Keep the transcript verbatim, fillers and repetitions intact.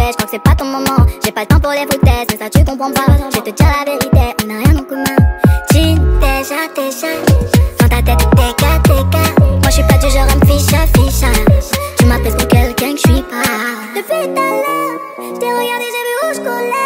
plaît, je crois que c'est pas ton moment. J'ai pas le temps pour les foutaises, mais ça tu comprends pas. Je vais te dire la vérité, on a rien en commun. Jean, déjà, déjà, dans ta tête t'es gars, t'es gars. Moi je suis pas du genre à me fiche à fiche. Tu m'appelles pour quelqu'un que je suis pas. Depuis tout à l'heure, je t'ai regardé, j'ai vu rouge collé.